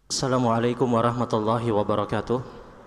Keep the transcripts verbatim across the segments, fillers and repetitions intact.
Assalamualaikum warahmatullahi wabarakatuh.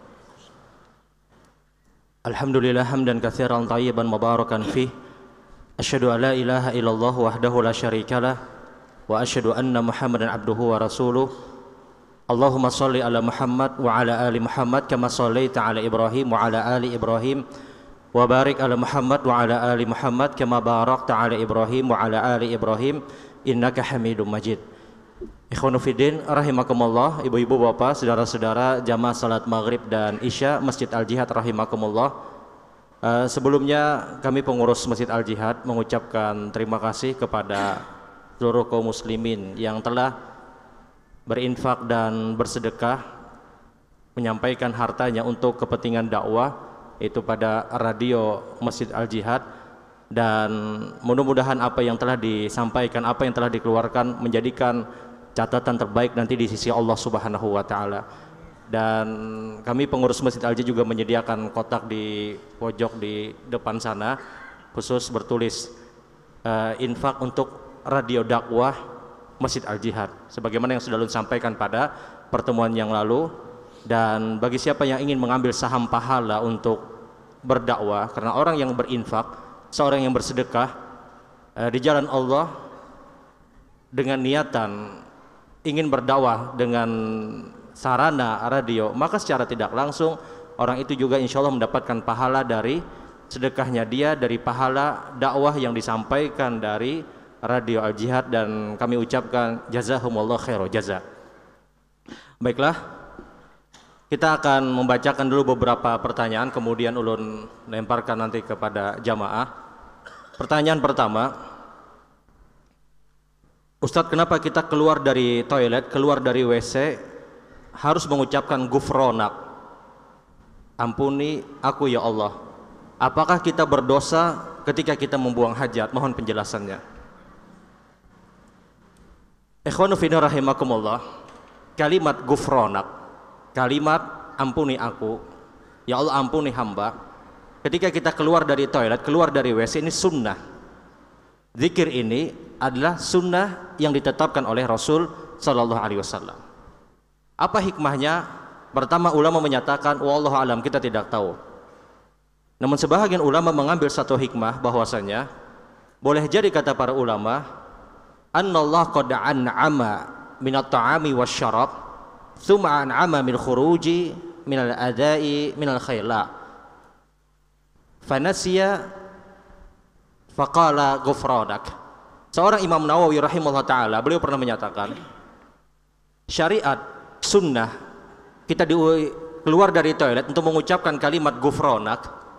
Alhamdulillah hamdan katsiran thayyiban mubarakan fih. Asyhadu an la ilaha illallah wahdahu la syarikalah wa asyhadu anna Muhammadan abduhu wa rasuluh. Allahumma shalli ala Muhammad wa ala ali Muhammad kama shallaita ala Ibrahim wa ala ali Ibrahim wa barik ala Muhammad wa ala ali Muhammad kama barakta ala Ibrahim wa ala ali Ibrahim innaka Hamidum Majid. Ikhwanu fiddin rahimakumullah, ibu-ibu bapak, saudara-saudara jamaah salat maghrib dan isya Masjid Al-Jihad rahimakumullah. uh, Sebelumnya kami pengurus Masjid Al-Jihad mengucapkan terima kasih kepada seluruh kaum muslimin yang telah berinfak dan bersedekah menyampaikan hartanya untuk kepentingan dakwah, itu pada radio Masjid Al-Jihad. Dan mudah-mudahan apa yang telah disampaikan, apa yang telah dikeluarkan menjadikan catatan terbaik nanti di sisi Allah Subhanahu wa taala. Dan kami pengurus Masjid Al-Jihad juga menyediakan kotak di pojok di depan sana khusus bertulis uh, infak untuk radio dakwah Masjid Al-Jihad sebagaimana yang sudah Lun sampaikan pada pertemuan yang lalu. Dan bagi siapa yang ingin mengambil saham pahala untuk berdakwah, karena orang yang berinfak, seorang yang bersedekah uh, di jalan Allah dengan niatan ingin berdakwah dengan sarana radio, maka secara tidak langsung orang itu juga insya Allah mendapatkan pahala dari sedekahnya dia, dari pahala dakwah yang disampaikan dari radio Al-Jihad. Dan kami ucapkan jazahumullah khairu jaza. Baiklah, kita akan membacakan dulu beberapa pertanyaan, kemudian ulun lemparkan nanti kepada jamaah. Pertanyaan pertama, Ustadz, kenapa kita keluar dari toilet, keluar dari W C harus mengucapkan gufronak, ampuni aku ya Allah? Apakah kita berdosa ketika kita membuang hajat? Mohon penjelasannya. Ikhwanu fillah rahimakumullah, kalimat gufronak, kalimat ampuni aku ya Allah, ampuni hamba, ketika kita keluar dari toilet, keluar dari W C, ini sunnah. Zikir ini adalah sunnah yang ditetapkan oleh Rasul Sallallahu Alaihi Wasallam. Apa hikmahnya? Pertama, ulama menyatakan wallahu alam, kita tidak tahu. Namun sebahagian ulama mengambil satu hikmah bahwasanya boleh jadi, kata para ulama, annallah qad an'ama minat ta'ami wasyarab thumma an'ama min khuruji minal adai minal khayla fanasiya faqala ghufranak. Seorang Imam Nawawi rahimahullah ta'ala, beliau pernah menyatakan syariat sunnah kita di, keluar dari toilet untuk mengucapkan kalimat ghufranak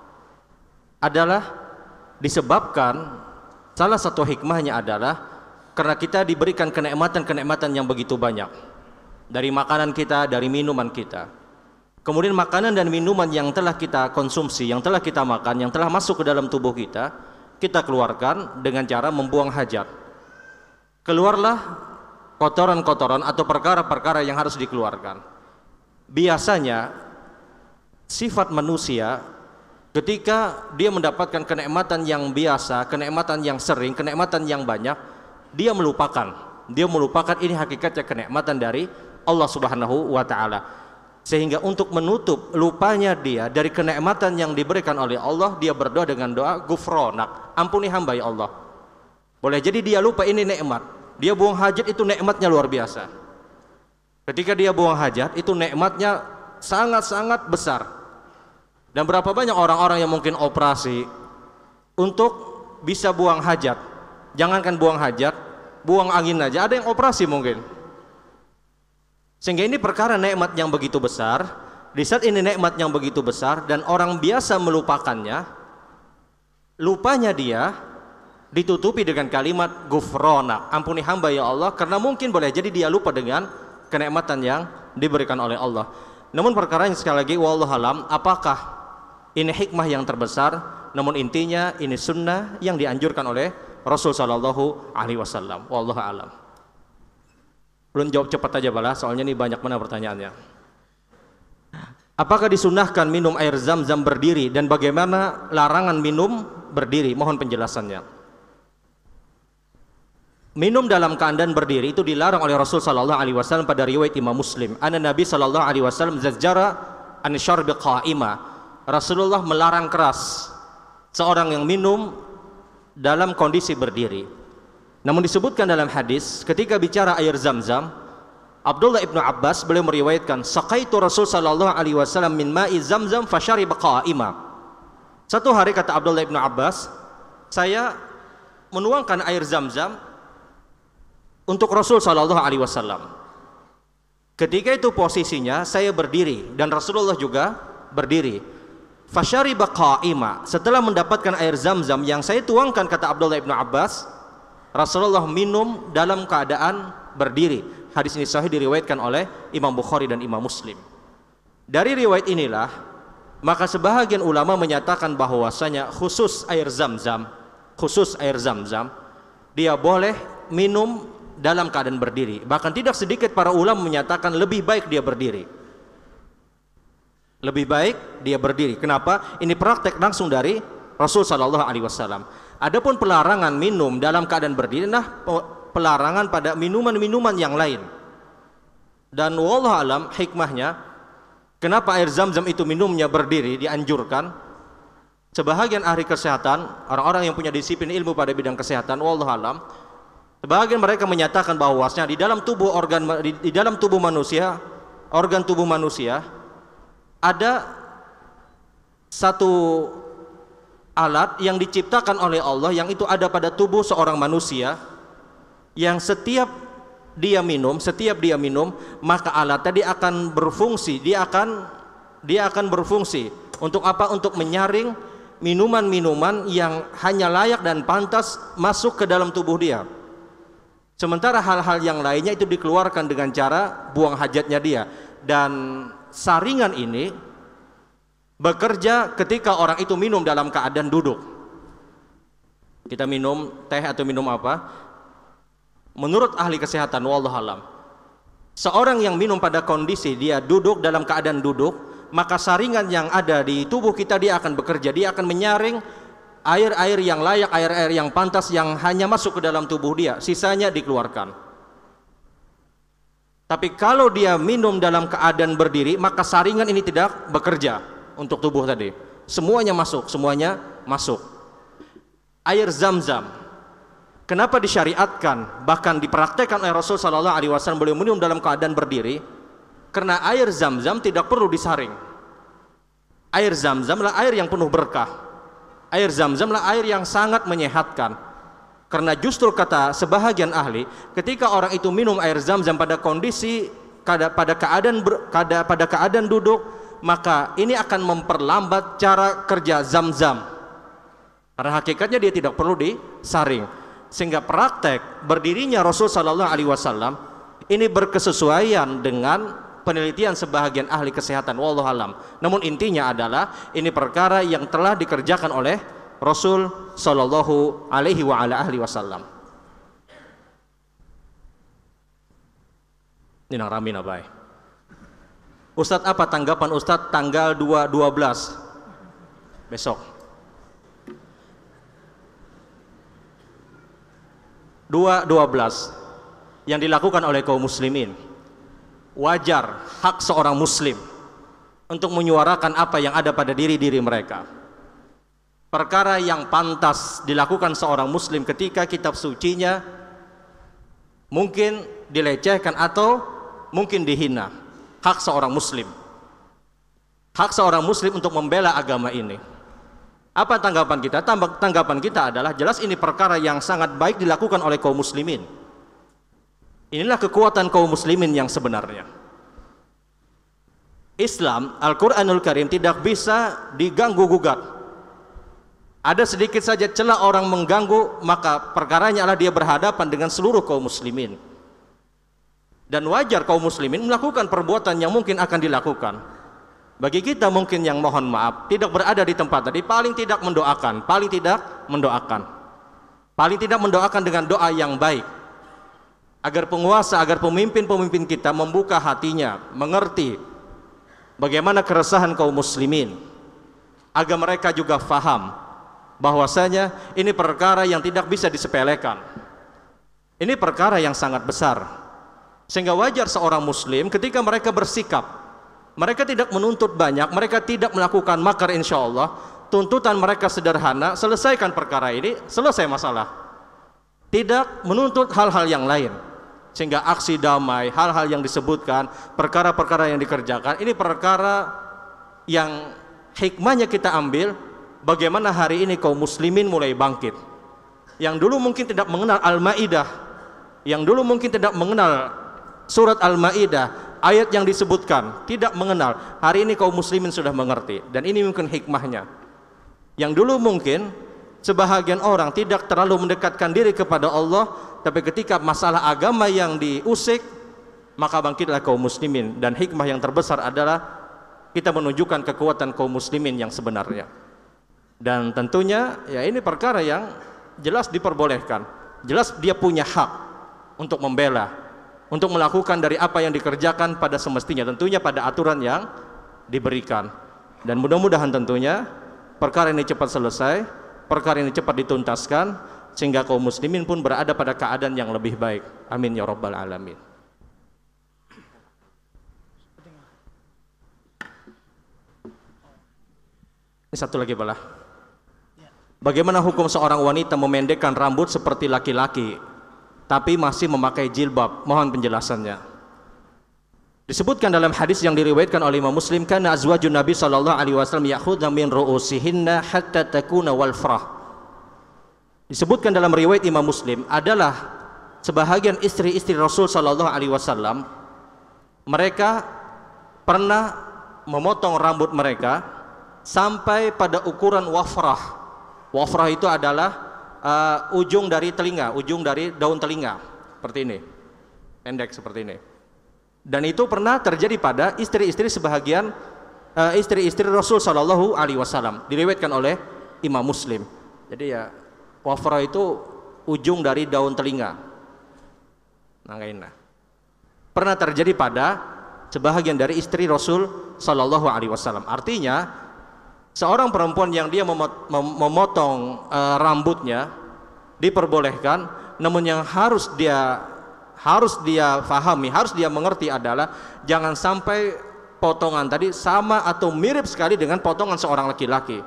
adalah disebabkan salah satu hikmahnya adalah karena kita diberikan kenikmatan-kenikmatan yang begitu banyak dari makanan kita, dari minuman kita. Kemudian makanan dan minuman yang telah kita konsumsi, yang telah kita makan, yang telah masuk ke dalam tubuh kita, kita keluarkan dengan cara membuang hajat. Keluarlah kotoran-kotoran atau perkara-perkara yang harus dikeluarkan. Biasanya sifat manusia ketika dia mendapatkan kenikmatan yang biasa, kenikmatan yang sering, kenikmatan yang banyak, dia melupakan. Dia melupakan ini hakikatnya kenikmatan dari Allah Subhanahu wa taala. Sehingga untuk menutup lupanya dia dari kenikmatan yang diberikan oleh Allah, dia berdoa dengan doa gufronak, ampuni hamba ya Allah. Boleh jadi dia lupa ini nikmat. Dia buang hajat, itu nikmatnya luar biasa. Ketika dia buang hajat, itu nikmatnya sangat-sangat besar. Dan berapa banyak orang-orang yang mungkin operasi untuk bisa buang hajat. Jangankan buang hajat, buang angin aja ada yang operasi mungkin. Sehingga ini perkara nikmat yang begitu besar. Di saat ini nikmat yang begitu besar dan orang biasa melupakannya, lupanya dia ditutupi dengan kalimat gufronak, ampuni hamba ya Allah, karena mungkin boleh jadi dia lupa dengan kenikmatan yang diberikan oleh Allah. Namun perkara yang sekali lagi wallahu alam, apakah ini hikmah yang terbesar? Namun intinya ini sunnah yang dianjurkan oleh Rasul Sallallahu Alaihi Wasallam. Wallahu alam. Belum jawab cepat aja balas, soalnya ini banyak mana pertanyaannya. Apakah disunahkan minum air zam-zam berdiri dan bagaimana larangan minum berdiri? Mohon penjelasannya. minum dalam keadaan berdiri itu dilarang oleh Rasul sallallahu alaihi wasallam pada riwayat Imam Muslim. Anna Nabi sallallahu alaihi wasallam zajjara an syarbi qa'ima. Rasulullah melarang keras seorang yang minum dalam kondisi berdiri. Namun disebutkan dalam hadis ketika bicara air Zam-Zam, Abdullah ibnu Abbas beliau meriwayatkan, saqaitu Rasul sallallahu alaihi wasallam min ma'i Zam-Zam fasyariba qa'ima. Satu hari kata Abdullah ibnu Abbas, saya menuangkan air Zam-Zam untuk Rasul sallallahu alaihi wasallam. Ketika itu posisinya saya berdiri dan Rasulullah juga berdiri. Fasyariba qa'ima. Setelah mendapatkan air Zam-Zam yang saya tuangkan, kata Abdullah ibnu Abbas, Rasulullah minum dalam keadaan berdiri. Hadis ini sahih diriwayatkan oleh Imam Bukhari dan Imam Muslim. Dari riwayat inilah maka sebahagian ulama menyatakan bahwasanya khusus air Zam-Zam, khusus air Zam-Zam dia boleh minum dalam keadaan berdiri. Bahkan tidak sedikit para ulama menyatakan lebih baik dia berdiri. Lebih baik dia berdiri. Kenapa? Ini praktek langsung dari Rasul sallallahu alaihi wasallam. Adapun pelarangan minum dalam keadaan berdiri, nah pelarangan pada minuman-minuman yang lain. Dan wallahu alam hikmahnya kenapa air Zam-Zam itu minumnya berdiri dianjurkan. Sebahagian ahli kesehatan, orang-orang yang punya disiplin ilmu pada bidang kesehatan, wallahu alam, sebagian mereka menyatakan bahwasanya di dalam tubuh organ di, di dalam tubuh manusia, organ tubuh manusia ada satu alat yang diciptakan oleh Allah yang itu ada pada tubuh seorang manusia yang setiap dia minum, setiap dia minum maka alat tadi akan berfungsi, dia akan dia akan berfungsi untuk apa? Untuk menyaring minuman-minuman yang hanya layak dan pantas masuk ke dalam tubuh dia. Sementara hal-hal yang lainnya itu dikeluarkan dengan cara buang hajatnya dia. Dan saringan ini bekerja ketika orang itu minum dalam keadaan duduk. Kita minum teh atau minum apa? Menurut ahli kesehatan wallahu alam, seorang yang minum pada kondisi dia duduk dalam keadaan duduk, maka saringan yang ada di tubuh kita dia akan bekerja, dia akan menyaring air-air yang layak, air-air yang pantas yang hanya masuk ke dalam tubuh dia, sisanya dikeluarkan. Tapi kalau dia minum dalam keadaan berdiri, maka saringan ini tidak bekerja untuk tubuh tadi. Semuanya masuk, semuanya masuk. Air Zam-Zam, kenapa disyariatkan, bahkan dipraktekkan oleh Rasul sallallahu alaihi wasallam beliau minum dalam keadaan berdiri? Karena air Zam-Zam tidak perlu disaring. Air Zam-Zam adalah air yang penuh berkah. Air Zam-Zam adalah air yang sangat menyehatkan. Karena justru kata sebahagian ahli, ketika orang itu minum air Zam-Zam pada kondisi pada keadaan pada, pada keadaan duduk, maka ini akan memperlambat cara kerja Zam-Zam. Karena hakikatnya dia tidak perlu disaring. Sehingga praktek berdirinya Rasul sallallahu alaihi wasallam ini berkesesuaian dengan penelitian sebahagian ahli kesehatan wallahu alam. Namun intinya adalah ini perkara yang telah dikerjakan oleh Rasul sallallahu alaihi wa ala ahli wasallam. Ini nang rami nabai. Ustadz, apa tanggapan Ustadz tanggal dua dua belas besok? dua dua belas yang dilakukan oleh kaum muslimin. Wajar hak seorang muslim untuk menyuarakan apa yang ada pada diri-diri mereka. Perkara yang pantas dilakukan seorang muslim ketika kitab sucinya mungkin dilecehkan atau mungkin dihina. Hak seorang muslim, hak seorang muslim untuk membela agama ini. Apa tanggapan kita? Tanggapan kita adalah jelas ini perkara yang sangat baik dilakukan oleh kaum muslimin. Inilah kekuatan kaum muslimin yang sebenarnya. Islam, Al-Quranul Karim tidak bisa diganggu-gugat. Ada sedikit saja celah orang mengganggu, maka perkaranya adalah dia berhadapan dengan seluruh kaum muslimin. Dan wajar kaum muslimin melakukan perbuatan yang mungkin akan dilakukan. Bagi kita mungkin yang mohon maaf tidak berada di tempat tadi, paling tidak mendoakan, paling tidak mendoakan, paling tidak mendoakan dengan doa yang baik, agar penguasa, agar pemimpin-pemimpin kita membuka hatinya, mengerti bagaimana keresahan kaum muslimin, agar mereka juga faham bahwasanya ini perkara yang tidak bisa disepelekan. Ini perkara yang sangat besar, sehingga wajar seorang muslim ketika mereka bersikap, mereka tidak menuntut banyak, mereka tidak melakukan makar, insya Allah tuntutan mereka sederhana, selesaikan perkara ini, selesai masalah, tidak menuntut hal-hal yang lain. Sehingga aksi damai, hal-hal yang disebutkan, perkara-perkara yang dikerjakan, ini perkara yang hikmahnya kita ambil. Bagaimana hari ini kaum muslimin mulai bangkit, yang dulu mungkin tidak mengenal Al-Maidah, yang dulu mungkin tidak mengenal surat Al-Maidah, ayat yang disebutkan, tidak mengenal, hari ini kaum muslimin sudah mengerti. Dan ini mungkin hikmahnya. Yang dulu mungkin sebahagian orang tidak terlalu mendekatkan diri kepada Allah, tapi ketika masalah agama yang diusik, maka bangkitlah kaum muslimin. Dan hikmah yang terbesar adalah kita menunjukkan kekuatan kaum muslimin yang sebenarnya. Dan tentunya ya ini perkara yang jelas diperbolehkan, jelas dia punya hak untuk membela, untuk melakukan dari apa yang dikerjakan pada semestinya, tentunya pada aturan yang diberikan. Dan mudah-mudahan tentunya perkara ini cepat selesai, perkara ini cepat dituntaskan, sehingga kaum muslimin pun berada pada keadaan yang lebih baik. Amin ya rabbal alamin. Ini satu lagi balah. Bagaimana hukum seorang wanita memendekkan rambut seperti laki-laki tapi masih memakai jilbab? Mohon penjelasannya. Disebutkan dalam hadis yang diriwayatkan oleh Imam Muslim, kana azwajun Nabi sallallahu alaihi wasallam ya'khudna min ru'usihinna hatta takuna walfrah. Disebutkan dalam riwayat Imam Muslim adalah sebahagian istri-istri Rasul sallallahu alaihi wasallam, mereka pernah memotong rambut mereka sampai pada ukuran wafrah. Wafrah itu adalah uh, ujung dari telinga, ujung dari daun telinga, seperti ini, pendek seperti ini. Dan itu pernah terjadi pada istri-istri sebahagian uh, istri-istri Rasul Shallallahu Alaihi Wasallam, diriwayatkan oleh Imam Muslim. Jadi ya, wafrah itu ujung dari daun telinga. Nah, ini pernah terjadi pada sebahagian dari istri Rasul Shallallahu Alaihi Wasallam. Artinya seorang perempuan yang dia memotong uh, rambutnya diperbolehkan, namun yang harus dia harus dia fahami, harus dia mengerti adalah jangan sampai potongan tadi sama atau mirip sekali dengan potongan seorang laki-laki.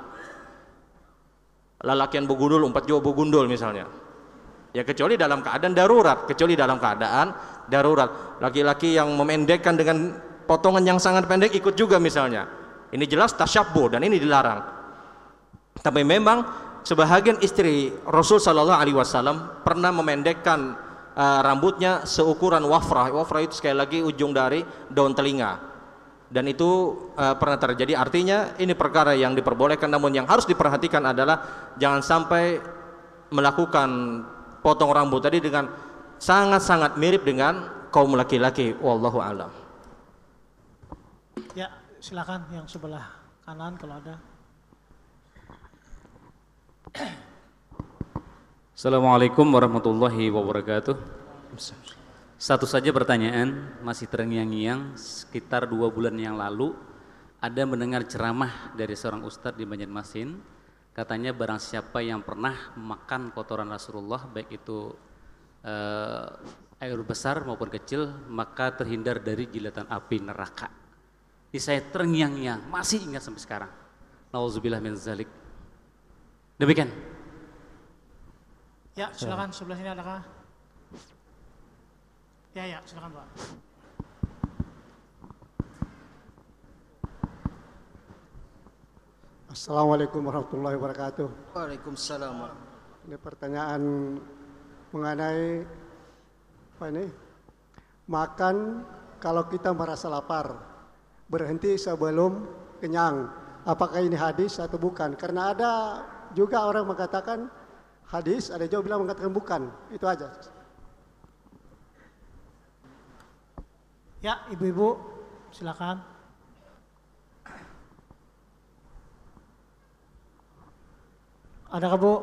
Lalakian begundul, umpat jauh begundul misalnya. Ya kecuali dalam keadaan darurat, kecuali dalam keadaan darurat. Laki-laki yang memendekkan dengan potongan yang sangat pendek ikut juga misalnya. Ini jelas tasyabbuh dan ini dilarang. Tapi memang sebahagian istri Rasul Sallallahu Alaihi Wasallam pernah memendekkan uh, rambutnya seukuran wafrah. Wafrah itu sekali lagi ujung dari daun telinga. Dan itu uh, pernah terjadi. Artinya ini perkara yang diperbolehkan, namun yang harus diperhatikan adalah jangan sampai melakukan potong rambut tadi dengan sangat-sangat mirip dengan kaum laki-laki. Wallahu a'lam. Ya, silakan yang sebelah kanan kalau ada. Assalamualaikum warahmatullahi wabarakatuh. Satu saja pertanyaan, masih terngiang-ngiang. Sekitar dua bulan yang lalu ada mendengar ceramah dari seorang ustadz di Banjarmasin. Katanya barang siapa yang pernah makan kotoran Rasulullah, baik itu eh, air besar maupun kecil, maka terhindar dari jilatan api neraka. Jadi saya terngiang-ngiang, masih ingat sampai sekarang. Nauzubillah min zalik. Demikian. Ya, silakan sebelah sini adakah? Ya, ya, silakan Pak. Assalamualaikum warahmatullahi wabarakatuh. Waalaikumsalam. Ini pertanyaan mengenai apa ini? Makan kalau kita merasa lapar, berhenti sebelum kenyang. Apakah ini hadis atau bukan? Karena ada juga orang mengatakan hadis, ada juga bilang mengatakan bukan. Itu aja. Ya, ibu-ibu, silakan. Adakah Bu?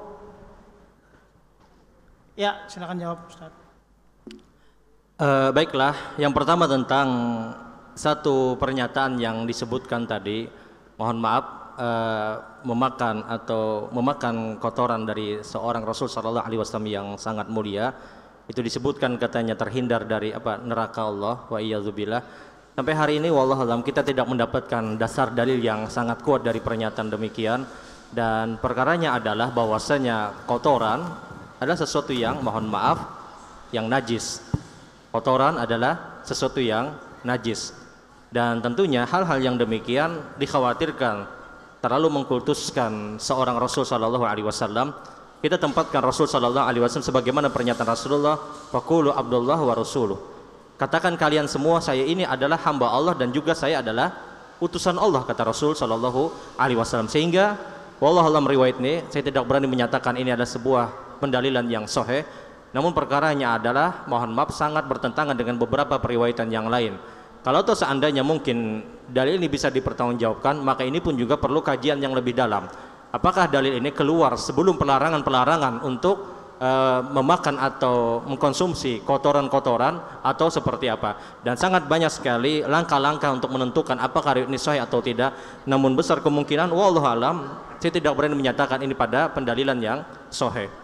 Ya, silakan jawab Ustaz. Uh, baiklah, yang pertama tentang satu pernyataan yang disebutkan tadi, mohon maaf, uh, memakan atau memakan kotoran dari seorang Rasul Sallallahu Alaihi Wasallam yang sangat mulia, itu disebutkan katanya terhindar dari apa neraka Allah wa iyadzubillah. Sampai hari ini wallahualam kita tidak mendapatkan dasar dalil yang sangat kuat dari pernyataan demikian, dan perkaranya adalah bahwasanya kotoran adalah sesuatu yang mohon maaf yang najis. Kotoran adalah sesuatu yang najis, dan tentunya hal-hal yang demikian dikhawatirkan terlalu mengkultuskan seorang Rasul sallallahu alaihi wasallam. Kita tempatkan Rasul sallallahu alaihi wasallam sebagaimana pernyataan Rasulullah, faqulu Abdullah wa rasuluh. Katakan kalian semua saya ini adalah hamba Allah dan juga saya adalah utusan Allah, kata Rasul sallallahu alaihi wasallam. Sehingga wallahualam riwayat ini saya tidak berani menyatakan ini adalah sebuah pendalilan yang sahih, namun perkaranya adalah mohon maaf sangat bertentangan dengan beberapa periwayatan yang lain. Kalau toh seandainya mungkin dalil ini bisa dipertanggungjawabkan, maka ini pun juga perlu kajian yang lebih dalam. Apakah dalil ini keluar sebelum pelarangan-pelarangan untuk e, memakan atau mengkonsumsi kotoran-kotoran atau seperti apa? Dan sangat banyak sekali langkah-langkah untuk menentukan apakah ini sahih atau tidak. Namun besar kemungkinan wallahu alam saya tidak berani menyatakan ini pada pendalilan yang sahih.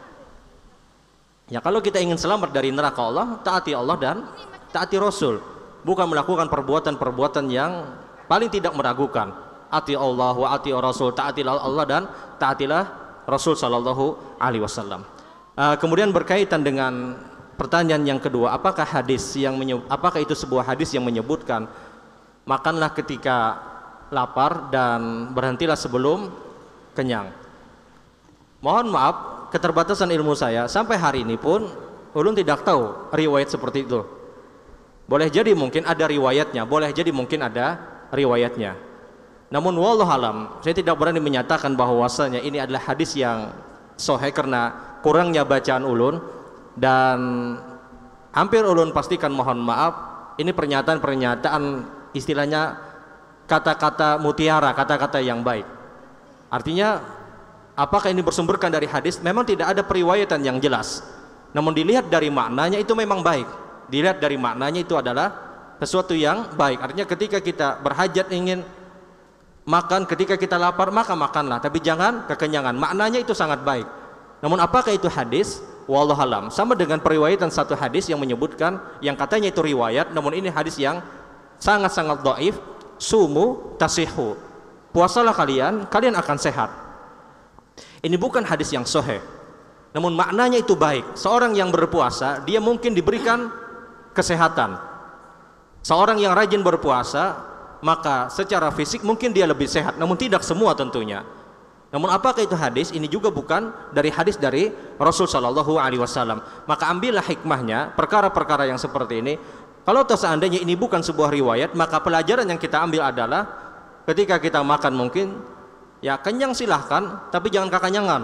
Ya, kalau kita ingin selamat dari neraka Allah, taati Allah dan taati Rasul, bukan melakukan perbuatan-perbuatan yang paling tidak meragukan. Ati Allah wa ati Rasul, taatilah Allah dan taatilah Rasul sallallahu alaihi wasallam. Uh, kemudian berkaitan dengan pertanyaan yang kedua, apakah hadis yang menyebut, apakah itu sebuah hadis yang menyebutkan makanlah ketika lapar dan berhentilah sebelum kenyang? Mohon maaf, keterbatasan ilmu saya sampai hari ini pun ulun tidak tahu riwayat seperti itu. Boleh jadi mungkin ada riwayatnya, boleh jadi mungkin ada riwayatnya. Namun wallahu alam saya tidak berani menyatakan bahwasanya ini adalah hadis yang sahih karena kurangnya bacaan ulun, dan hampir ulun pastikan mohon maaf ini pernyataan-pernyataan istilahnya kata-kata mutiara, kata-kata yang baik. Artinya apakah ini bersumberkan dari hadis? Memang tidak ada periwayatan yang jelas. Namun dilihat dari maknanya itu memang baik. Dilihat dari maknanya itu adalah sesuatu yang baik. Artinya ketika kita berhajat ingin makan, ketika kita lapar maka makanlah, tapi jangan kekenyangan. Maknanya itu sangat baik. Namun apakah itu hadis? Wallahu alam. Sama dengan periwayatan satu hadis yang menyebutkan yang katanya itu riwayat, namun ini hadis yang sangat-sangat dhaif. Sumu tasihu. Puasalah kalian, kalian akan sehat. Ini bukan hadis yang sahih. Namun maknanya itu baik. Seorang yang berpuasa, dia mungkin diberikan kesehatan. Seorang yang rajin berpuasa, maka secara fisik mungkin dia lebih sehat, namun tidak semua tentunya. Namun apakah itu hadis? Ini juga bukan dari hadis dari Rasul sallallahu alaihi wasallam. Maka ambillah hikmahnya perkara-perkara yang seperti ini. Kalau seandainya ini bukan sebuah riwayat, maka pelajaran yang kita ambil adalah ketika kita makan mungkin ya kenyang silahkan, tapi jangan kekenyangan.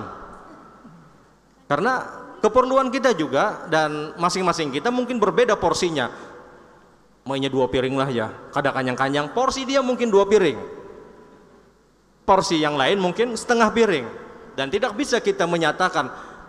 Karena keperluan kita juga dan masing-masing kita mungkin berbeda porsinya. Maunya dua piring lah ya, kadang kanyang-kanyang, porsi dia mungkin dua piring, porsi yang lain mungkin setengah piring, dan tidak bisa kita menyatakan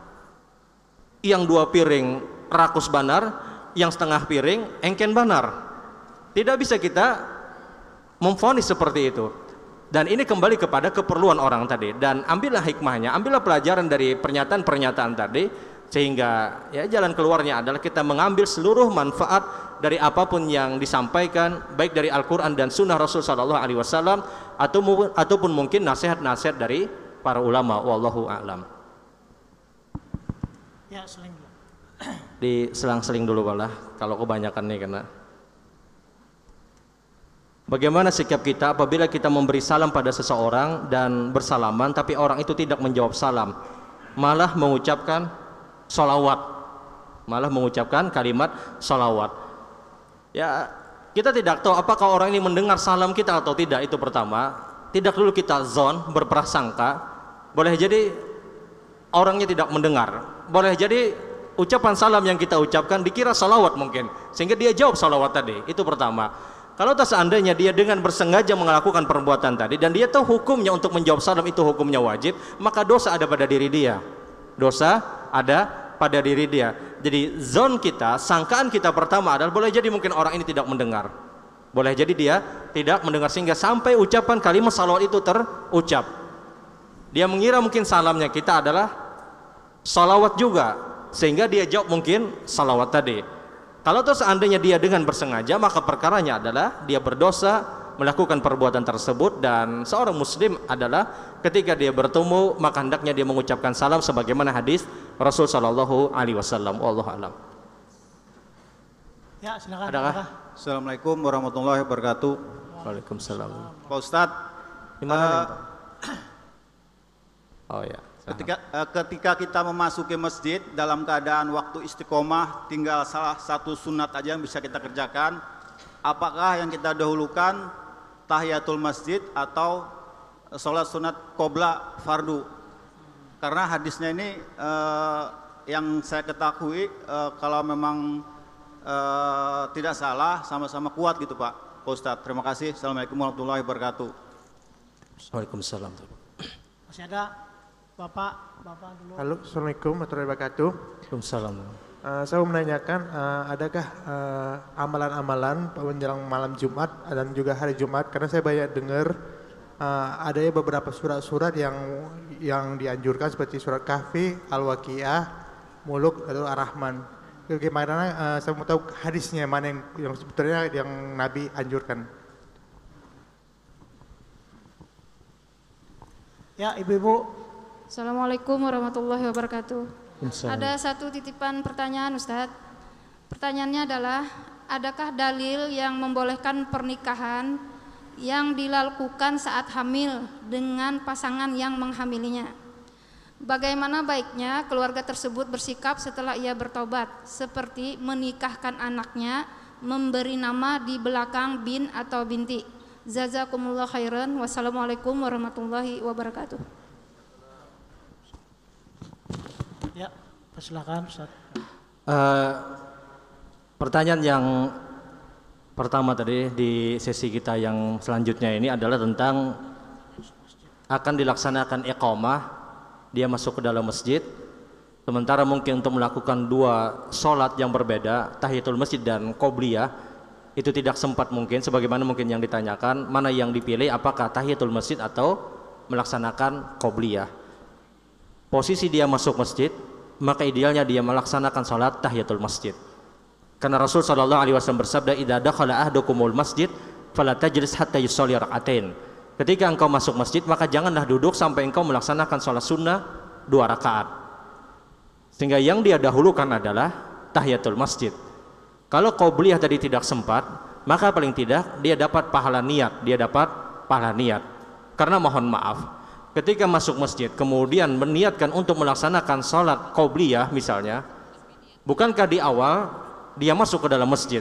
yang dua piring rakus banar, yang setengah piring engken banar. Tidak bisa kita memvonis seperti itu. Dan ini kembali kepada keperluan orang tadi, dan ambillah hikmahnya, ambillah pelajaran dari pernyataan-pernyataan tadi, sehingga ya jalan keluarnya adalah kita mengambil seluruh manfaat dari apapun yang disampaikan, baik dari Al-Quran dan Sunnah Rasul sallallahu alaihi wasallam, atau ataupun mungkin nasihat-nasihat dari para ulama. Wallahu a'lam. Ya, seling dulu. Di selang-seling dulu malah, kalau kebanyakan nih karena. Bagaimana sikap kita apabila kita memberi salam pada seseorang dan bersalaman, tapi orang itu tidak menjawab salam, malah mengucapkan sholawat, malah mengucapkan kalimat sholawat. Ya, kita tidak tahu apakah orang ini mendengar salam kita atau tidak. Itu pertama. Tidak dulu kita zon, berprasangka. Boleh jadi orangnya tidak mendengar. Boleh jadi ucapan salam yang kita ucapkan dikira salawat mungkin, sehingga dia jawab salawat tadi. Itu pertama. Kalau tak seandainya dia dengan bersengaja melakukan perbuatan tadi dan dia tahu hukumnya untuk menjawab salam itu hukumnya wajib, maka dosa ada pada diri dia. Dosa ada pada diri dia. Jadi zon kita, sangkaan kita pertama adalah boleh jadi mungkin orang ini tidak mendengar. Boleh jadi dia tidak mendengar sehingga sampai ucapan kalimat salawat itu terucap. Dia mengira mungkin salamnya kita adalah salawat juga, sehingga dia jawab mungkin salawat tadi. Kalau tuh seandainya dia dengan bersengaja, maka perkaranya adalah dia berdosa melakukan perbuatan tersebut, dan seorang muslim adalah ketika dia bertemu maka hendaknya dia mengucapkan salam sebagaimana hadis Rasul sallallahu alaihi wasallam. Wallahu a'lam. Ya, silakan. Adakah? Assalamualaikum warahmatullahi wabarakatuh. Waalaikumsalam. Pak Ustadz, Di mana? eh, nih, Pak? Oh ya. ketika eh, ketika kita memasuki masjid dalam keadaan waktu istiqomah, tinggal salah satu sunat aja yang bisa kita kerjakan, apakah yang kita dahulukan tahiyatul masjid atau sholat sunat qobla fardu? Karena hadisnya ini eh, yang saya ketahui eh, kalau memang eh, tidak salah sama-sama kuat gitu Pak. Pak Ustadz, terima kasih. Assalamualaikum warahmatullahi wabarakatuh. Waalaikumsalam. Masih ada Bapak, Bapak dulu. Halo, Assalamualaikum warahmatullahi wabarakatuh. Waalaikumsalam. Uh, saya mau menanyakan, uh, adakah uh, amalan-amalan menjelang malam Jumat dan juga hari Jumat? Karena saya banyak dengar uh, adanya beberapa surat-surat yang yang dianjurkan seperti surat Kahfi, Al-Waqiah, Muluk, atau Ar-Rahman. Bagaimana? Uh, saya mau tahu hadisnya mana yang, yang sebetulnya yang Nabi anjurkan. Ya, ibu-ibu. Assalamualaikum warahmatullahi wabarakatuh. Ada satu titipan pertanyaan Ustadz. Pertanyaannya adalah, adakah dalil yang membolehkan pernikahan yang dilakukan saat hamil dengan pasangan yang menghamilinya? Bagaimana baiknya keluarga tersebut bersikap setelah ia bertobat, seperti menikahkan anaknya, memberi nama di belakang bin atau binti? Jazakumullah khairan. Wassalamualaikum warahmatullahi wabarakatuh. Ya, silakan Ustaz. Uh, pertanyaan yang pertama tadi di sesi kita yang selanjutnya ini adalah tentang akan dilaksanakan iqamah, dia masuk ke dalam masjid, sementara mungkin untuk melakukan dua sholat yang berbeda, tahiyatul masjid dan qobliyah, itu tidak sempat mungkin, sebagaimana mungkin yang ditanyakan, mana yang dipilih, apakah tahiyatul masjid atau melaksanakan qobliyah. Posisi dia masuk masjid, maka idealnya dia melaksanakan salat tahiyatul masjid. Karena Rasul sallallahu alaihi wasallam bersabda, "Idza dakhala ahdukumul masjid fala tajlis hatta yusalli rak'atain." Ketika engkau masuk masjid, maka janganlah duduk sampai engkau melaksanakan salat sunnah dua rakaat. Sehingga yang dia dahulukan adalah tahiyatul masjid. Kalau qobliyah tadi tidak sempat, maka paling tidak dia dapat pahala niat, dia dapat pahala niat. Karena mohon maaf, ketika masuk masjid kemudian meniatkan untuk melaksanakan sholat qobliyah misalnya, bukankah di awal dia masuk ke dalam masjid,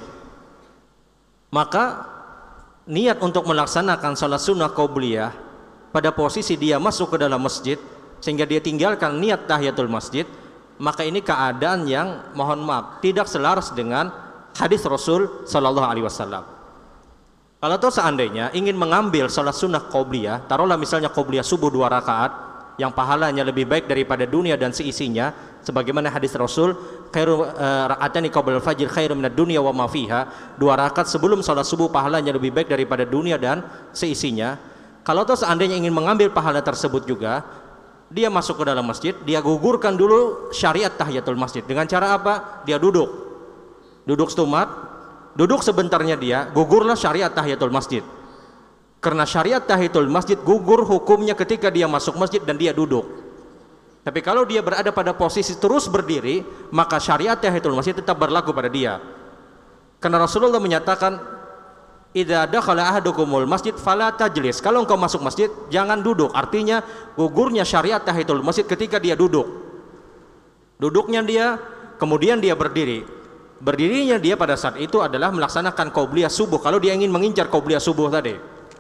maka niat untuk melaksanakan sholat sunnah qobliyah pada posisi dia masuk ke dalam masjid sehingga dia tinggalkan niat tahiyatul masjid, maka ini keadaan yang mohon maaf tidak selaras dengan hadis Rasul sallallahu alaihi wasallam. Kalau tuh seandainya ingin mengambil sholat sunnah qobliyah, taruhlah misalnya qobliyah subuh dua rakaat yang pahalanya lebih baik daripada dunia dan seisinya, sebagaimana hadis Rasul, khairu rakaatani qabla al-fajr khairu minad dunya wa ma fiha, dua rakaat sebelum sholat subuh pahalanya lebih baik daripada dunia dan seisinya. Kalau tuh seandainya ingin mengambil pahala tersebut juga, dia masuk ke dalam masjid, dia gugurkan dulu syariat tahiyatul masjid. Dengan cara apa? Dia duduk, duduk stumat. Duduk sebentarnya dia, gugurlah syariat tahiyatul masjid. Karena syariat tahiyatul masjid gugur hukumnya ketika dia masuk masjid dan dia duduk. Tapi kalau dia berada pada posisi terus berdiri, maka syariat tahiyatul masjid tetap berlaku pada dia. Karena Rasulullah menyatakan, "Idza dakhala ahadukumul masjid fala tajlis." Kalau engkau masuk masjid, jangan duduk. Artinya gugurnya syariat tahiyatul masjid ketika dia duduk. Duduknya dia, kemudian dia berdiri. Berdirinya dia pada saat itu adalah melaksanakan qobliyah subuh. Kalau dia ingin mengincar qobliyah subuh tadi,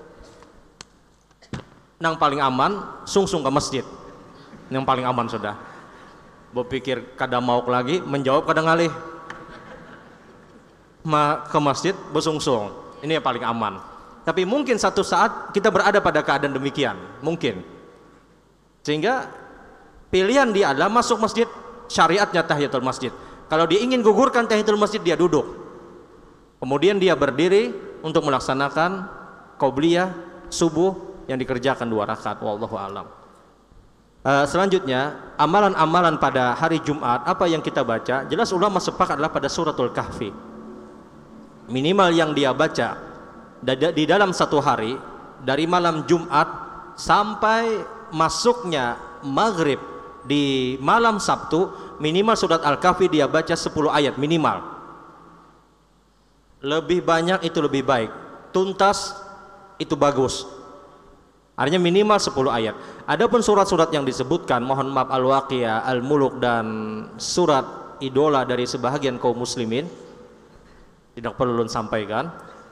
yang paling aman sungsung ke masjid. Yang paling aman sudah. Berpikir kadang mau lagi, menjawab kadang ngalih. Ma ke masjid bersungsung. Ini yang paling aman. Tapi mungkin satu saat kita berada pada keadaan demikian, mungkin. Sehingga pilihan dia adalah masuk masjid, syariatnya tahiyatul masjid. Kalau dia ingin gugurkan tahiyatul masjid, dia duduk. Kemudian dia berdiri untuk melaksanakan qobliyah subuh yang dikerjakan dua rakaat. Wallahu a'lam. Uh, selanjutnya, amalan-amalan pada hari Jumat, apa yang kita baca, jelas ulama sepakat adalah pada suratul Kahfi. Minimal yang dia baca di dalam satu hari, dari malam Jumat sampai masuknya maghrib di malam Sabtu, minimal surat Al-Kahfi dia baca sepuluh ayat minimal. Lebih banyak itu lebih baik, tuntas itu bagus. Artinya minimal sepuluh ayat. Adapun surat-surat yang disebutkan, mohon maaf, Al-Waqiah, Al-Muluk, dan surat idola dari sebahagian kaum muslimin, tidak perlu ulun sampaikan.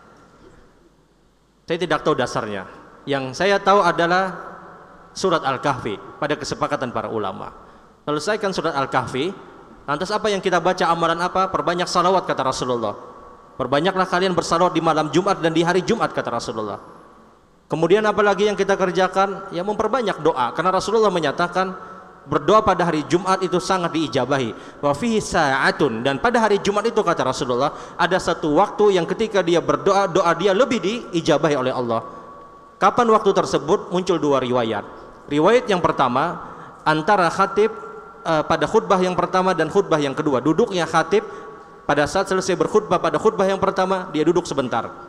Saya tidak tahu dasarnya. Yang saya tahu adalah surat Al-Kahfi pada kesepakatan para ulama. Selesaikan surat Al-Kahfi, lantas apa yang kita baca, amalan apa? Perbanyak salawat, kata Rasulullah. Perbanyaklah kalian bersalawat di malam Jumat dan di hari Jumat, kata Rasulullah. Kemudian apalagi yang kita kerjakan? Ya memperbanyak doa, karena Rasulullah menyatakan berdoa pada hari Jumat itu sangat diijabahi. Wa fihi sa'atun, dan pada hari Jumat itu, kata Rasulullah, ada satu waktu yang ketika dia berdoa, doa dia lebih diijabahi oleh Allah. Kapan waktu tersebut? Muncul dua riwayat. Riwayat yang pertama, antara khatib uh, pada khutbah yang pertama dan khutbah yang kedua. Duduknya khatib pada saat selesai berkhutbah pada khutbah yang pertama, dia duduk sebentar.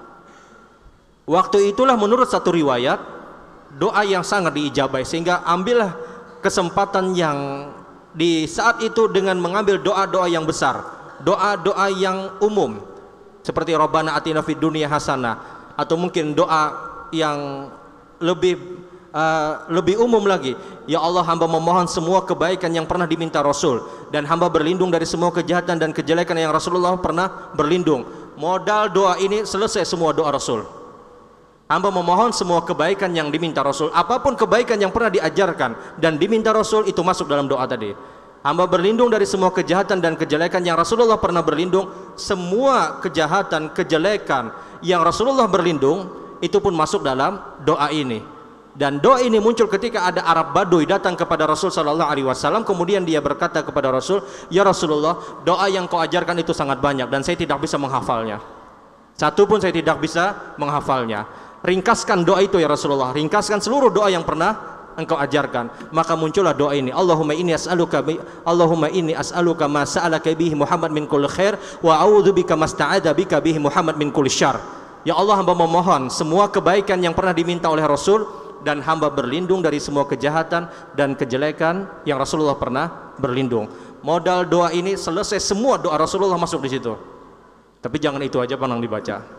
Waktu itulah menurut satu riwayat doa yang sangat diijabahi, sehingga ambillah kesempatan yang di saat itu dengan mengambil doa-doa yang besar, doa-doa yang umum seperti Rabbana atina fid dunya hasanah, atau mungkin doa yang lebih uh, lebih umum lagi, ya Allah, hamba memohon semua kebaikan yang pernah diminta Rasul, dan hamba berlindung dari semua kejahatan dan kejelekan yang Rasulullah pernah berlindung. Modal doa ini selesai semua doa Rasul. Hamba memohon semua kebaikan yang diminta Rasul, apapun kebaikan yang pernah diajarkan dan diminta Rasul, itu masuk dalam doa tadi. Hamba berlindung dari semua kejahatan dan kejelekan yang Rasulullah pernah berlindung. Semua kejahatan, kejelekan yang Rasulullah berlindung, itu pun masuk dalam doa ini. Dan doa ini muncul ketika ada Arab Baduy datang kepada Rasul sallallahu alaihi wasallam, kemudian dia berkata kepada Rasul, "Ya Rasulullah, doa yang kau ajarkan itu sangat banyak dan saya tidak bisa menghafalnya. Satu pun saya tidak bisa menghafalnya. Ringkaskan doa itu ya Rasulullah, ringkaskan seluruh doa yang pernah engkau ajarkan." Maka muncullah doa ini, Allahumma inni as'aluka bi, Allahumma inni as'aluka ma sa'alaka bihi Muhammad min kulli khair wa a'udzubika masta'adza bika bihi Muhammad min kulli syarr. Ya Allah, hamba memohon semua kebaikan yang pernah diminta oleh Rasul, dan hamba berlindung dari semua kejahatan dan kejelekan yang Rasulullah pernah berlindung. Modal doa ini selesai semua doa Rasulullah masuk di situ. Tapi jangan itu aja pandang dibaca.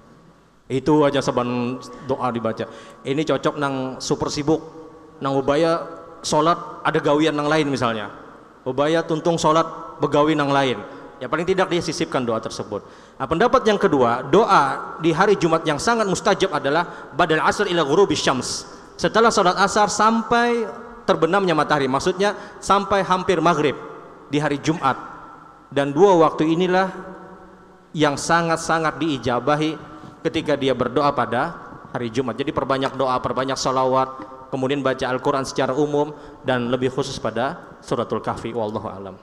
Itu aja saban doa dibaca. Ini cocok nang super sibuk, nang ubaya sholat ada gawian nang lain misalnya. Ubaya tuntung sholat begawi nang lain. Ya paling tidak dia sisipkan doa tersebut. Nah, pendapat yang kedua, doa di hari Jumat yang sangat mustajab adalah badal asr ila ghurubis syams. Setelah sholat asar sampai terbenamnya matahari, maksudnya sampai hampir maghrib di hari Jumat. Dan dua waktu inilah yang sangat-sangat diijabahi ketika dia berdoa pada hari Jumat. Jadi perbanyak doa, perbanyak salawat, kemudian baca Al-Quran secara umum, dan lebih khusus pada suratul Kahfi. Wallahu alam.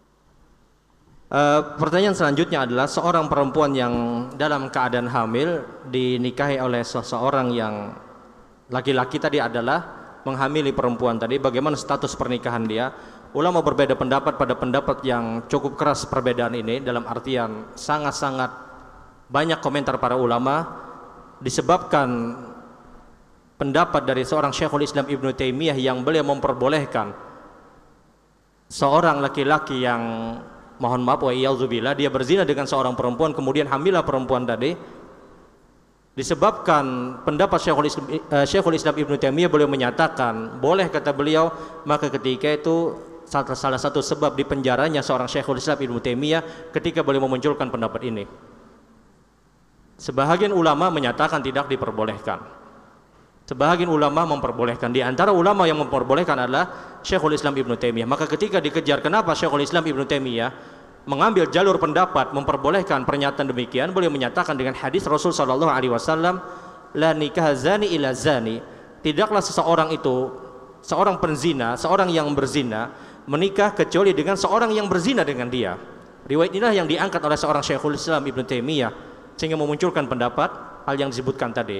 Uh, pertanyaan selanjutnya adalah seorang perempuan yang dalam keadaan hamil dinikahi oleh seseorang yang laki-laki tadi adalah menghamili perempuan tadi, bagaimana status pernikahan dia? Ulama berbeda pendapat pada pendapat yang cukup keras perbedaan ini, dalam artian sangat-sangat banyak komentar para ulama, disebabkan pendapat dari seorang Syekhul Islam Ibnu Taimiyah yang beliau memperbolehkan seorang laki-laki yang, mohon maaf wa iyadzubillah, dia berzina dengan seorang perempuan, kemudian hamilah perempuan tadi. Disebabkan pendapat Syekhul Islam, uh, Syekhul Islam Ibnu Taimiyah, beliau menyatakan boleh, kata beliau, maka ketika itu salah satu sebab dipenjaranya seorang Syekhul Islam Ibnu Taimiyah ketika beliau memunculkan pendapat ini. Sebahagian ulama menyatakan tidak diperbolehkan. Sebahagian ulama memperbolehkan. Di antara ulama yang memperbolehkan adalah Syekhul Islam Ibnu Taimiyah. Maka ketika dikejar, kenapa Syekhul Islam Ibnu Taimiyah mengambil jalur pendapat memperbolehkan pernyataan demikian, beliau menyatakan dengan hadis Rasul sallallahu alaihi wasallam, la nikah zani ila zani, tidaklah seseorang itu, seorang penzina, seorang yang berzina, menikah kecuali dengan seorang yang berzina dengan dia. Riwayat inilah yang diangkat oleh seorang Syekhul Islam Ibnu Taimiyah, sehingga memunculkan pendapat hal yang disebutkan tadi.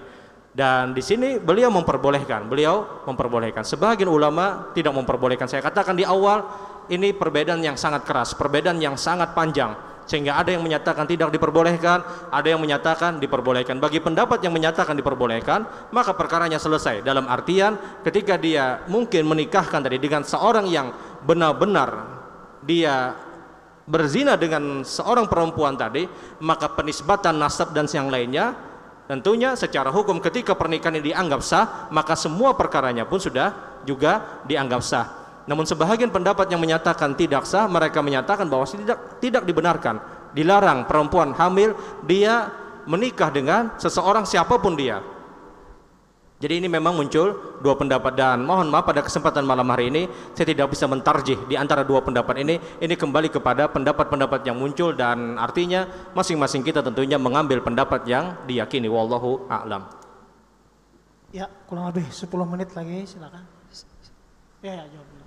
Dan di sini beliau memperbolehkan, beliau memperbolehkan. Sebagian ulama tidak memperbolehkan. Saya katakan di awal, ini perbedaan yang sangat keras, perbedaan yang sangat panjang, sehingga ada yang menyatakan tidak diperbolehkan, ada yang menyatakan diperbolehkan. Bagi pendapat yang menyatakan diperbolehkan, maka perkaranya selesai. Dalam artian ketika dia mungkin menikahkan tadi dengan seorang yang benar-benar dia berzina dengan seorang perempuan tadi, maka penisbatan nasab dan yang lainnya tentunya secara hukum ketika pernikahan ini dianggap sah, maka semua perkaranya pun sudah juga dianggap sah. Namun sebahagian pendapat yang menyatakan tidak sah, mereka menyatakan bahwa tidak tidak dibenarkan, dilarang perempuan hamil dia menikah dengan seseorang siapapun dia. Jadi ini memang muncul dua pendapat, dan mohon maaf pada kesempatan malam hari ini saya tidak bisa mentarjih di antara dua pendapat ini. Ini kembali kepada pendapat-pendapat yang muncul, dan artinya masing-masing kita tentunya mengambil pendapat yang diyakini. Wallahu a'lam. Ya, kurang lebih sepuluh menit lagi, silakan. Ya, ya, jawab dulu.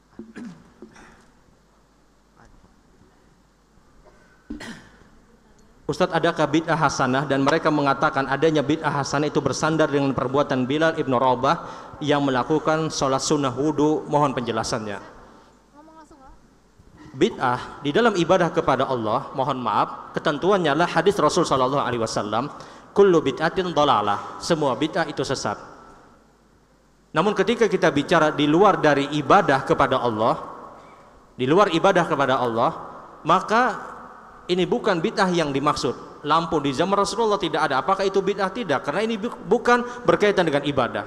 Ustadz, adakah bid'ah hasanah? Dan mereka mengatakan adanya bid'ah hasanah itu bersandar dengan perbuatan Bilal ibn Rabah yang melakukan sholat sunnah wudu. Mohon penjelasannya. Bid'ah di dalam ibadah kepada Allah, mohon maaf, ketentuannya adalah hadis Rasul Shallallahu Alaihi Wasallam, kullu bid'atin dhalalah, semua bid'ah itu sesat. Namun ketika kita bicara di luar dari ibadah kepada Allah, di luar ibadah kepada Allah, maka ini bukan bid'ah yang dimaksud. Lampu di zaman Rasulullah tidak ada. Apakah itu bid'ah? Tidak, karena ini bukan berkaitan dengan ibadah.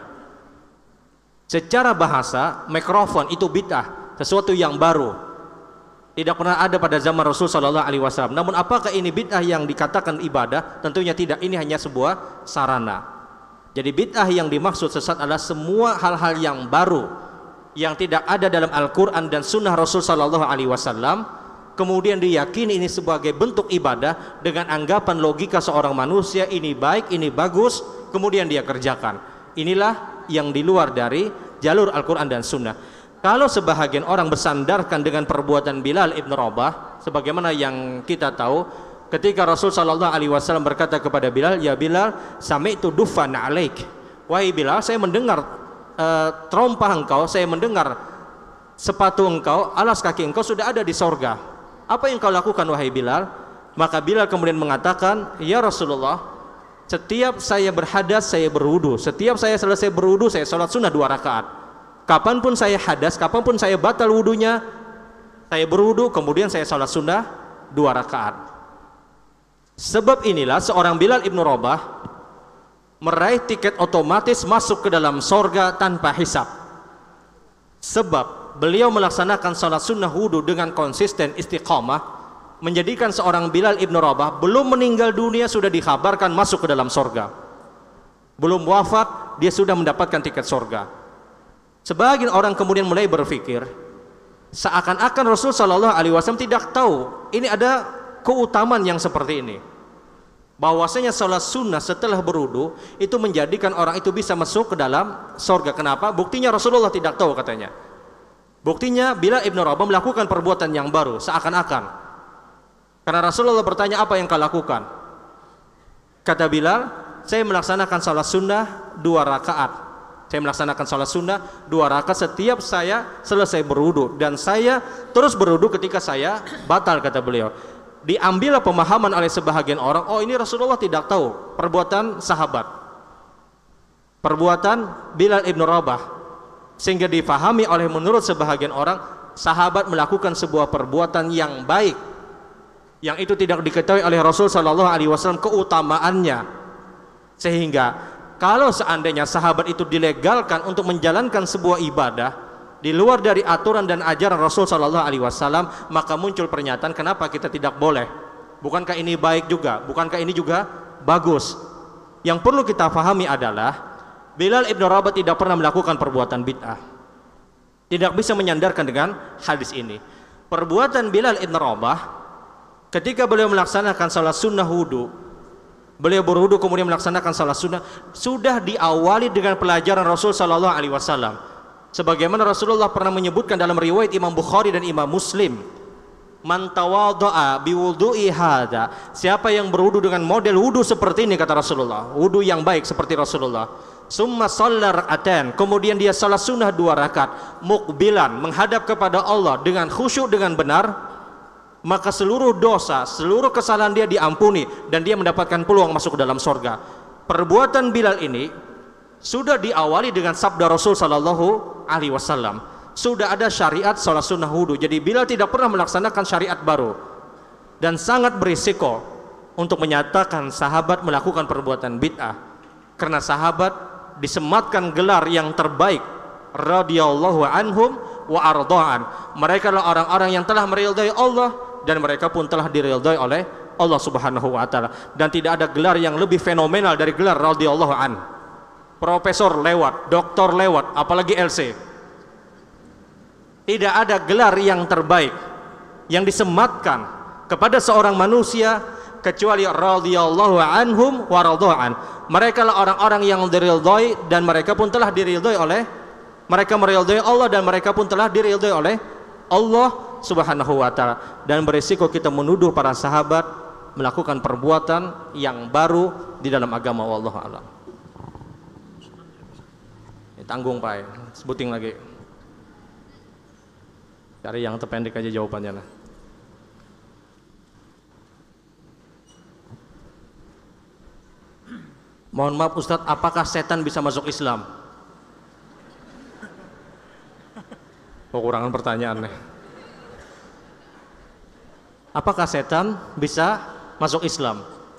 Secara bahasa, mikrofon itu bid'ah, sesuatu yang baru, tidak pernah ada pada zaman Rasul Shallallahu Alaihi Wasallam. Namun apakah ini bid'ah yang dikatakan ibadah? Tentunya tidak. Ini hanya sebuah sarana. Jadi bid'ah yang dimaksud sesat adalah semua hal-hal yang baru yang tidak ada dalam Al-Quran dan Sunnah Rasul Shallallahu Alaihi Wasallam, kemudian diyakini ini sebagai bentuk ibadah dengan anggapan logika seorang manusia, ini baik, ini bagus, kemudian dia kerjakan. Inilah yang di luar dari jalur Al-Quran dan Sunnah. Kalau sebahagian orang bersandarkan dengan perbuatan Bilal ibn Rabah, sebagaimana yang kita tahu, ketika Rasul Shallallahu Alaihi Wasallam berkata kepada Bilal, ya Bilal, sami'tu dufan alaik. Wahai Bilal, saya mendengar uh, terompah engkau, saya mendengar sepatu engkau, alas kaki engkau sudah ada di sorga. Apa yang kau lakukan wahai Bilal? Maka Bilal kemudian mengatakan, ya Rasulullah, setiap saya berhadas saya berwudu, setiap saya selesai berwudu saya sholat sunnah dua rakaat. Kapanpun saya hadas, kapanpun saya batal wudunya, saya berwudu kemudian saya sholat sunnah dua rakaat. Sebab inilah seorang Bilal ibn Rabah meraih tiket otomatis masuk ke dalam sorga tanpa hisab. Sebab beliau melaksanakan salat sunnah wudu dengan konsisten istiqamah, menjadikan seorang Bilal ibn Rabah belum meninggal dunia sudah dikabarkan masuk ke dalam sorga. Belum wafat dia sudah mendapatkan tiket sorga. Sebagian orang kemudian mulai berpikir seakan-akan Rasul Shallallahu Alaihi Wasallam tidak tahu ini ada keutamaan yang seperti ini, bahwasanya salat sunnah setelah berwudu itu menjadikan orang itu bisa masuk ke dalam sorga. Kenapa? Buktinya Rasulullah tidak tahu katanya. Buktinya Bilal ibn Rabah melakukan perbuatan yang baru seakan-akan. Karena Rasulullah bertanya, apa yang kau lakukan? Kata Bilal, saya melaksanakan salat sunnah dua rakaat. Saya melaksanakan salat sunnah dua rakaat setiap saya selesai berwudu, dan saya terus berwudu ketika saya batal, kata beliau. Diambillah pemahaman oleh sebahagian orang, oh ini Rasulullah tidak tahu perbuatan sahabat, perbuatan Bilal ibn Rabah, sehingga difahami oleh menurut sebahagian orang sahabat melakukan sebuah perbuatan yang baik yang itu tidak diketahui oleh Rasul Shallallahu Alaihi Wasallam keutamaannya, sehingga kalau seandainya sahabat itu dilegalkan untuk menjalankan sebuah ibadah di luar dari aturan dan ajaran Rasul Shallallahu Alaihi Wasallam, maka muncul pernyataan kenapa kita tidak boleh? Bukankah ini baik juga? Bukankah ini juga bagus? Yang perlu kita pahami adalah Bilal ibn Rabah tidak pernah melakukan perbuatan bid'ah. Tidak bisa menyandarkan dengan hadis ini. Perbuatan Bilal ibn Rabah ketika beliau melaksanakan salat sunnah wudu, beliau berwudu kemudian melaksanakan salat sunnah, sudah diawali dengan pelajaran Rasul Shallallahu Alaihi Wasallam. Sebagaimana Rasulullah pernah menyebutkan dalam riwayat Imam Bukhari dan Imam Muslim, Man tawadha'a biwudu'i hadza. Siapa yang berwudu dengan model wudu seperti ini, kata Rasulullah, wudu yang baik seperti Rasulullah. Summa sallar atan, kemudian dia salat sunnah dua rakaat, mukbilan, menghadap kepada Allah dengan khusyuk dengan benar, maka seluruh dosa, seluruh kesalahan dia diampuni dan dia mendapatkan peluang masuk ke dalam surga. Perbuatan Bilal ini sudah diawali dengan sabda Rasul sallallahu alaihi wasallam. Sudah ada syariat salat sunnah wudu. Jadi Bilal tidak pernah melaksanakan syariat baru dan sangat berisiko untuk menyatakan sahabat melakukan perbuatan bid'ah, karena sahabat disematkan gelar yang terbaik, radhiyallahu anhum wa arda'an. Mereka adalah orang-orang yang telah meridai Allah dan mereka pun telah diridai oleh Allah Subhanahu wa taala. Dan tidak ada gelar yang lebih fenomenal dari gelar radhiyallahu an. Profesor lewat, doktor lewat, apalagi L C. Tidak ada gelar yang terbaik yang disematkan kepada seorang manusia kecuali radhiyallahu anhum wa radha'an. Mereka lah orang-orang yang diridhai dan mereka pun telah diridhai oleh mereka meridhai Allah dan mereka pun telah diridhai oleh Allah Subhanahu wa taala. Dan berisiko kita menuduh para sahabat melakukan perbuatan yang baru di dalam agama, wallahu a'lam. Tanggung Pak, sebuting lagi. Cari yang terpendek aja jawabannya lah. Mohon maaf Ustadz, apakah setan bisa masuk Islam? Kekurangan pertanyaan nih. Apakah setan bisa masuk Islam?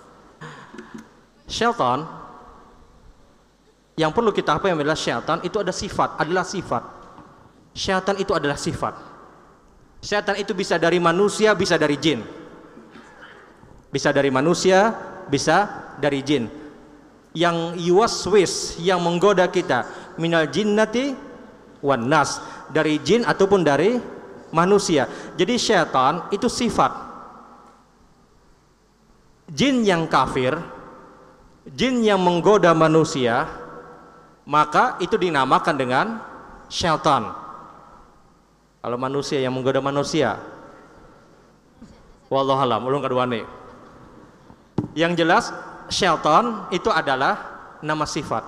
Syaitan, yang perlu kita apa yang adalah syaitan itu ada sifat, adalah sifat. Syaitan itu adalah sifat. Syaitan itu bisa dari manusia, bisa dari jin. Bisa dari manusia, bisa dari jin. Yang yuwaswis, yang menggoda kita, minal jinnati wan nas, dari jin ataupun dari manusia. Jadi syaitan itu sifat. Jin yang kafir, jin yang menggoda manusia, maka itu dinamakan dengan syaitan. Kalau manusia yang menggoda manusia, wallahu alam, ulun kedua nih. Yang jelas syaitan itu adalah nama sifat.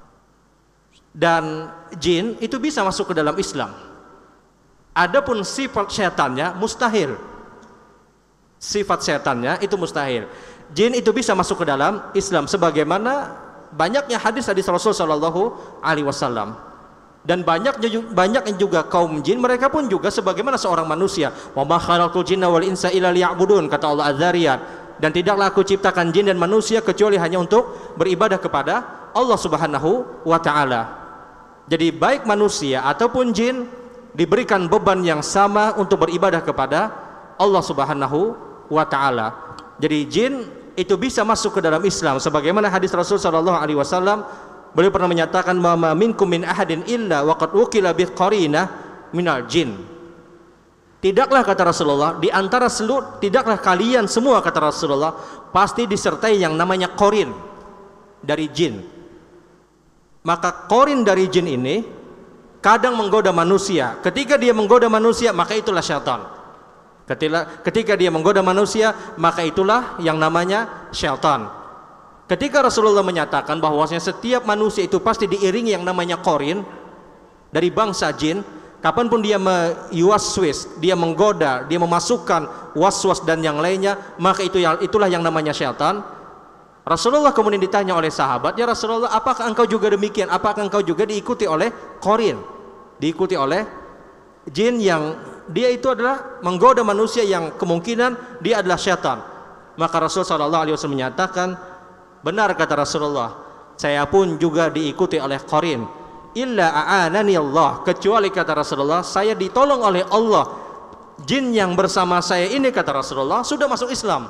Dan jin itu bisa masuk ke dalam Islam. Adapun sifat syaitannya mustahil. Sifat syaitannya itu mustahil. Jin itu bisa masuk ke dalam Islam sebagaimana banyaknya hadis-hadis Rasul sallallahu alaihi wasallam. Dan banyaknya banyaknya juga kaum jin, mereka pun juga sebagaimana seorang manusia. Wa ma khalaqtul jinna wal insa illa liya'budun, kata Allah Az-Zariyat. Dan tidaklah aku ciptakan jin dan manusia kecuali hanya untuk beribadah kepada Allah Subhanahu wa taala. Jadi baik manusia ataupun jin diberikan beban yang sama untuk beribadah kepada Allah Subhanahu wa taala. Jadi jin itu bisa masuk ke dalam Islam sebagaimana hadis Rasul sallallahu alaihi wasallam. Beliau pernah menyatakan, ma minkum min ahadin illa waqad ukila bi qarinah minal jin. Tidaklah, kata Rasulullah, di antara seluruh, tidaklah kalian semua, kata Rasulullah, pasti disertai yang namanya qarin dari jin. Maka qarin dari jin ini kadang menggoda manusia. Ketika dia menggoda manusia, maka itulah syaitan. Ketika, ketika dia menggoda manusia, maka itulah yang namanya syaitan. Ketika Rasulullah menyatakan bahwasanya setiap manusia itu pasti diiringi yang namanya qarin dari bangsa jin, kapanpun dia yuwaswis, dia menggoda, dia memasukkan waswas dan yang lainnya, maka itu yang itulah yang namanya syaitan. Rasulullah kemudian ditanya oleh sahabat, ya Rasulullah, apakah engkau juga demikian? Apakah engkau juga diikuti oleh qarin? Diikuti oleh jin yang dia itu adalah menggoda manusia yang kemungkinan dia adalah syaitan. Maka Rasul sallallahu alaihi wasallam menyatakan, benar, kata Rasulullah, saya pun juga diikuti oleh qarin. Illa a'anani Allah, kecuali, kata Rasulullah, saya ditolong oleh Allah. Jin yang bersama saya ini, kata Rasulullah, sudah masuk Islam.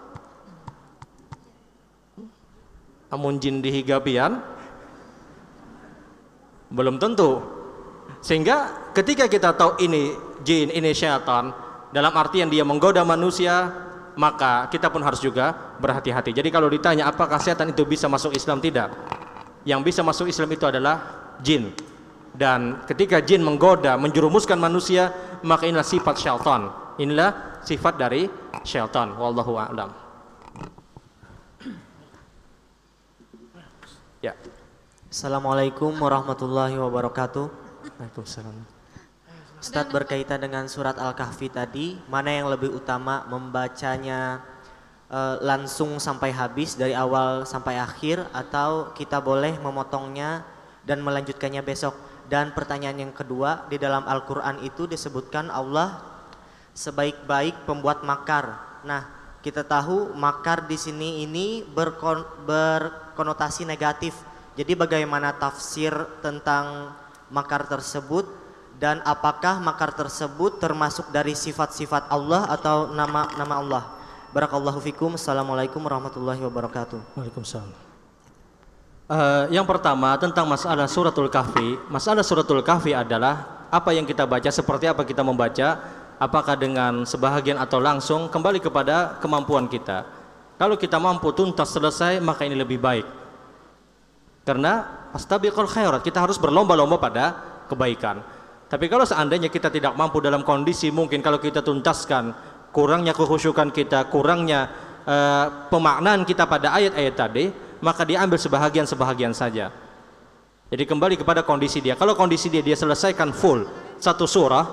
Namun jin dihigapian belum tentu. Sehingga ketika kita tahu ini jin, ini syaitan, dalam artian dia menggoda manusia, maka kita pun harus juga berhati-hati. Jadi kalau ditanya apakah setan itu bisa masuk Islam, tidak. Yang bisa masuk Islam itu adalah jin. Dan ketika jin menggoda, menjerumuskan manusia, maka inilah sifat syaitan. Inilah sifat dari syaitan. Wallahu a'lam. Ya. Assalamualaikum warahmatullahi wabarakatuh. Waalaikumsalam. Ustadz, berkaitan dengan surat Al-Kahfi tadi, mana yang lebih utama, membacanya uh, langsung sampai habis dari awal sampai akhir, atau kita boleh memotongnya dan melanjutkannya besok? Dan pertanyaan yang kedua, di dalam Al-Quran itu disebutkan Allah sebaik-baik pembuat makar. Nah, kita tahu makar di sini ini berkon berkonotasi negatif. Jadi bagaimana tafsir tentang makar tersebut? Dan apakah makar tersebut termasuk dari sifat-sifat Allah atau nama-nama Allah? Barakallahu fikum. Assalamualaikum warahmatullahi wabarakatuh. Waalaikumsalam. Uh, yang pertama tentang masalah suratul kahfi. Masalah suratul kahfi adalah apa yang kita baca, seperti apa kita membaca, apakah dengan sebahagian atau langsung, kembali kepada kemampuan kita. Kalau kita mampu tuntas selesai, maka ini lebih baik. Karena astabiqul khairat, kita harus berlomba-lomba pada kebaikan. Tapi kalau seandainya kita tidak mampu dalam kondisi, mungkin kalau kita tuntaskan kurangnya kekhusyukan kita, kurangnya uh, pemaknaan kita pada ayat-ayat tadi, maka diambil sebahagian-sebahagian saja. Jadi kembali kepada kondisi dia. Kalau kondisi dia dia selesaikan full satu surah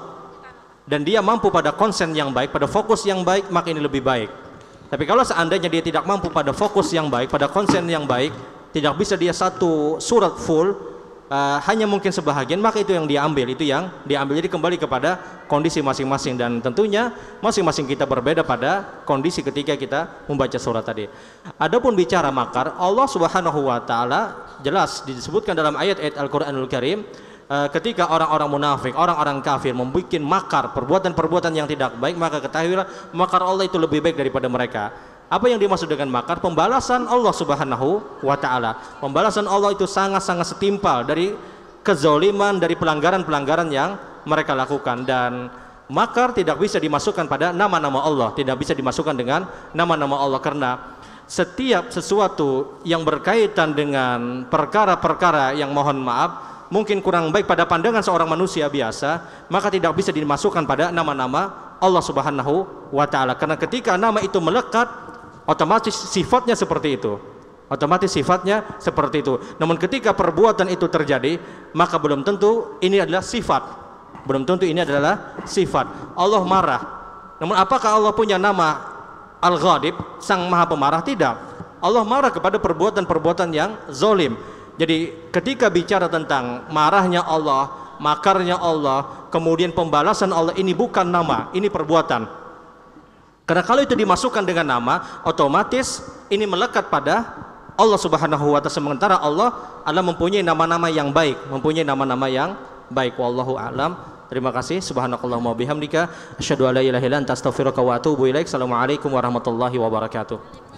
dan dia mampu pada konsen yang baik, pada fokus yang baik, maka ini lebih baik. Tapi kalau seandainya dia tidak mampu pada fokus yang baik, pada konsen yang baik, tidak bisa dia satu surat full, Uh, hanya mungkin sebahagian, maka itu yang diambil, itu yang diambil. Jadi kembali kepada kondisi masing-masing, dan tentunya masing-masing kita berbeda pada kondisi ketika kita membaca surat tadi. Adapun bicara makar, Allah Subhanahu wa taala jelas disebutkan dalam ayat-ayat Al-Qur'anul Karim, uh, ketika orang-orang munafik, orang-orang kafir membuat makar, perbuatan-perbuatan yang tidak baik, maka ketahuilah makar Allah itu lebih baik daripada mereka. Apa yang dimaksud dengan makar? Pembalasan Allah Subhanahu wa taala. Pembalasan Allah itu sangat-sangat setimpal dari kezaliman, dari pelanggaran-pelanggaran yang mereka lakukan. Dan makar tidak bisa dimasukkan pada nama-nama Allah, tidak bisa dimasukkan dengan nama-nama Allah, karena setiap sesuatu yang berkaitan dengan perkara-perkara yang mohon maaf mungkin kurang baik pada pandangan seorang manusia biasa, maka tidak bisa dimasukkan pada nama-nama Allah Subhanahu wa taala. Karena ketika nama itu melekat, otomatis sifatnya seperti itu, otomatis sifatnya seperti itu. Namun ketika perbuatan itu terjadi, maka belum tentu ini adalah sifat, belum tentu ini adalah sifat. Allah marah, namun apakah Allah punya nama Al-Ghadib, Sang Maha Pemarah? Tidak. Allah marah kepada perbuatan-perbuatan yang zalim. Jadi ketika bicara tentang marahnya Allah, makarnya Allah, kemudian pembalasan Allah, ini bukan nama, ini perbuatan. Karena kalau itu dimasukkan dengan nama, otomatis ini melekat pada Allah Subhanahu wa taala, sementara Allah adalah mempunyai nama-nama yang baik, mempunyai nama-nama yang baik. Wallahu a'lam. Terima kasih. Subhanakallahumma wa bihamdika asyhadu an la ilaha illa anta astaghfiruka wa atubu ilaik. Assalamualaikum warahmatullahi wabarakatuh.